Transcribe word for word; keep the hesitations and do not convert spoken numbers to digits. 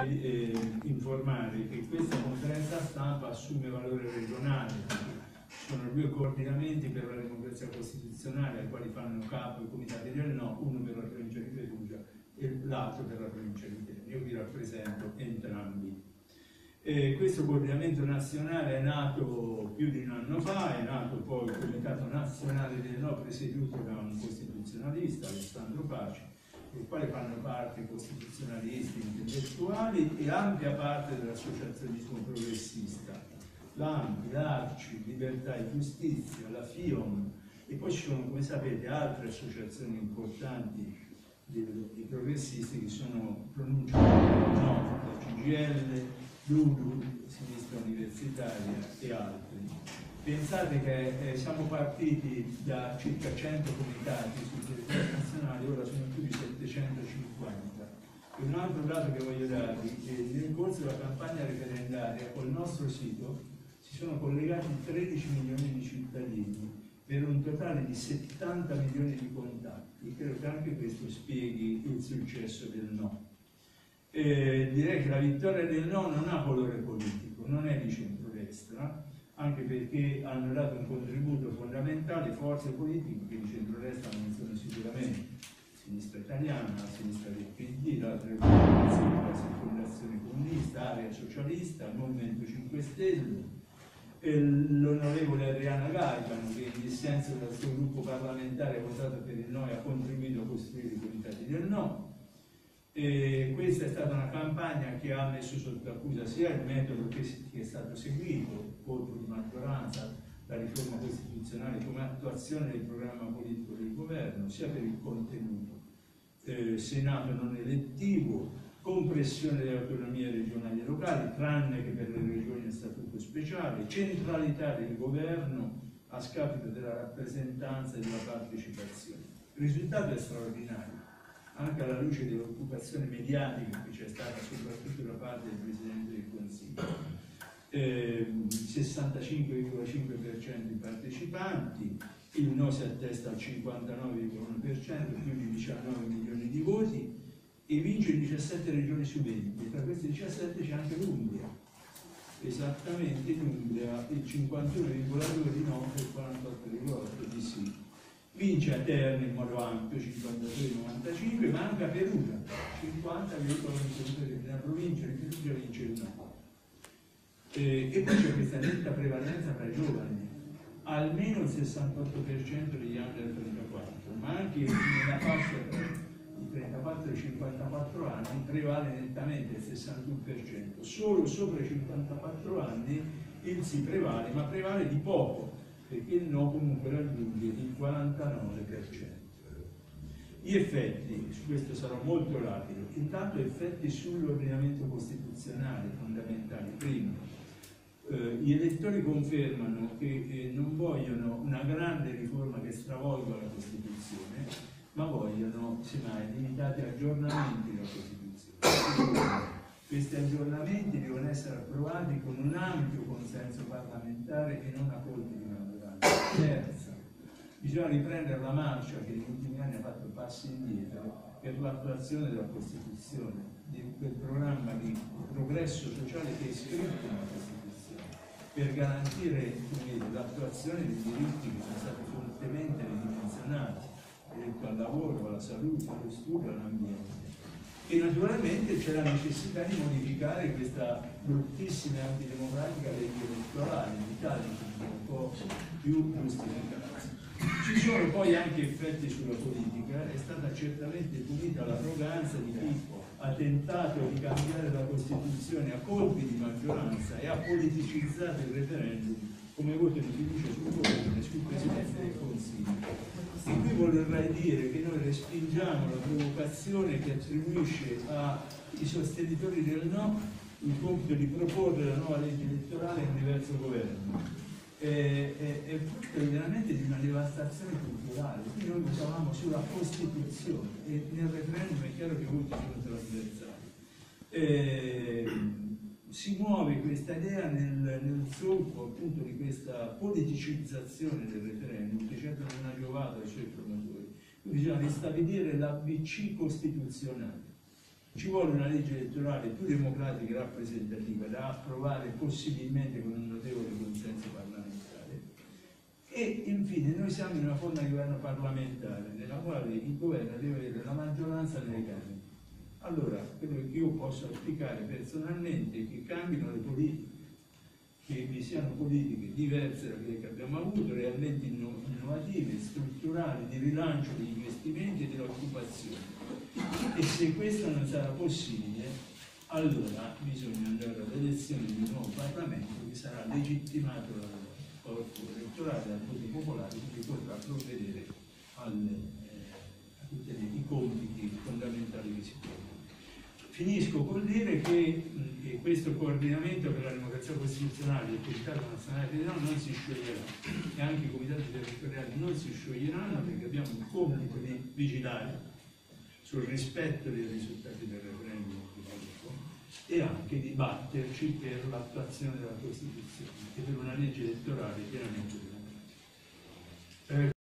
eh, informare che questa conferenza stampa assume valore regionale. Sono due coordinamenti per la democrazia costituzionale ai quali fanno capo i comitati del no, uno per la provincia di Perugia e l'altro per la provincia di Terni. Io vi rappresento entrambi. Eh, questo coordinamento nazionale è nato più di un anno fa, è nato poi il Comitato Nazionale del No presieduto da un costituzionalista, Alessandro Paci, del quale fanno parte costituzionalisti, intellettuali e ampia parte dell'associazionismo progressista, l'A M P, l'Arci, Libertà e Giustizia, la FIOM, e poi ci sono, come sapete, altre associazioni importanti di, di progressisti che sono pronunciate no, la C G L, l'U D U, Sinistra Universitaria e altri. Pensate che eh, siamo partiti da circa cento comitati sul territorio nazionale, ora sono più di settecentocinquanta. E un altro dato che voglio darvi, eh, nel corso della campagna referendaria col nostro sito si sono collegati tredici milioni di cittadini per un totale di settanta milioni di contatti. Credo che anche questo spieghi il successo del no. Eh, direi che la vittoria del no non ha colore politico, non è di centrodestra, anche perché hanno dato un contributo fondamentale forze politiche che di centrodestra non sono sicuramente Sinistra Italiana, la Sinistra del P D, l'altra la Fondazione Comunista, Area Socialista, il Movimento cinque Stelle, l'onorevole Adriana Gaetano che in dissenso dal suo gruppo parlamentare ha votato per il no e ha contribuito a costruire i comitati del no. E questa è stata una campagna che ha messo sotto accusa sia il metodo che, che è stato seguito, voto di maggioranza, la riforma costituzionale come attuazione del programma politico del governo, sia per il contenuto, eh, Senato non elettivo, compressione delle autonomie regionali e locali, tranne che per le regioni a statuto speciale, centralità del governo a scapito della rappresentanza e della partecipazione. Il risultato è straordinario, anche alla luce dell'occupazione mediatica che c'è stata soprattutto da parte del Presidente del Consiglio. Eh, sessantacinque virgola cinque per cento i partecipanti, il no si attesta al cinquantanove virgola uno per cento, più di diciannove milioni di voti, e vince in diciassette regioni su venti, e tra questi diciassette c'è anche l'Umbria, esattamente in Umbria il cinquantuno virgola due di no e il quarantotto virgola otto di sì. Vince a Terni in modo ampio, cinquantadue virgola novantacinque, manca Perugia, cinquanta virgola ventidue, nella provincia di Perugia vince il no. Eh, e poi c'è questa netta prevalenza tra i giovani, almeno il sessantotto per cento degli under trentaquattro, ma anche nella fascia tra i trentaquattro e i cinquantaquattro anni prevale nettamente il sessantuno per cento. Solo sopra i cinquantaquattro anni il sì prevale, ma prevale di poco, perché il no comunque raggiunge il quarantanove per cento. Gli effetti, su questo sarò molto rapido, intanto effetti sull'ordinamento costituzionale fondamentali. Primo, eh, gli elettori confermano che eh, non vogliono una grande riforma che stravolga la Costituzione, ma vogliono semmai limitati aggiornamenti della Costituzione. Questi aggiornamenti devono essere approvati con un ampio consenso parlamentare e non a colpi di maggioranza. Terza, bisogna riprendere la marcia che negli ultimi anni ha fatto passi indietro per l'attuazione della Costituzione, di quel programma di progresso sociale che è scritto nella Costituzione, per garantire l'attuazione dei diritti che sono stati fortemente ridimensionati, il diritto al lavoro, alla salute, allo studio, all'ambiente. E naturalmente c'è la necessità di modificare questa bruttissima e antidemocratica legge elettorale in Italia, che è un po' più giustificata. Ci sono poi anche effetti sulla politica, è stata certamente punita l'arroganza di chi ha tentato di cambiare la Costituzione a colpi di maggioranza e ha politicizzato il referendum come voto di fiducia sul governo e sul Presidente del Consiglio. E qui vorrei dire che noi respingiamo la provocazione che attribuisce ai sostenitori del no il compito di proporre la nuova legge elettorale in diverso governo. È, è, è frutto veramente di una devastazione culturale. Qui noi votavamo sulla Costituzione e nel referendum è chiaro che i voti sono trasversali. Eh, si muove questa idea nel, nel solco appunto di questa politicizzazione del referendum che certo non ha giovato ai suoi promotori. Quindi bisogna ristabilire l'A B C costituzionale, Ci vuole una legge elettorale più democratica e rappresentativa da approvare possibilmente con un notevole consenso parlamentare. E infine noi siamo in una forma di governo parlamentare nella quale il governo deve avere la maggioranza nelle Camere. Allora, quello che io posso auspicare personalmente è che cambino le politiche, che vi siano politiche diverse da quelle che abbiamo avuto, realmente innovative, strutturali, di rilancio degli investimenti e dell'occupazione. E se questo non sarà possibile, allora bisogna andare alle elezioni di un nuovo Parlamento che sarà legittimato dal corpo elettorale, dal voto popolare, che potrà provvedere alle, eh, a tutti i compiti fondamentali che si pongono. Finisco col dire che, che questo coordinamento per la democrazia costituzionale e il Comitato Nazionale Federale non si scioglierà, e anche i comitati territoriali non si scioglieranno, perché abbiamo il compito di vigilare sul rispetto dei risultati del referendum e anche di batterci per l'attuazione della Costituzione e per una legge elettorale pienamente democratica.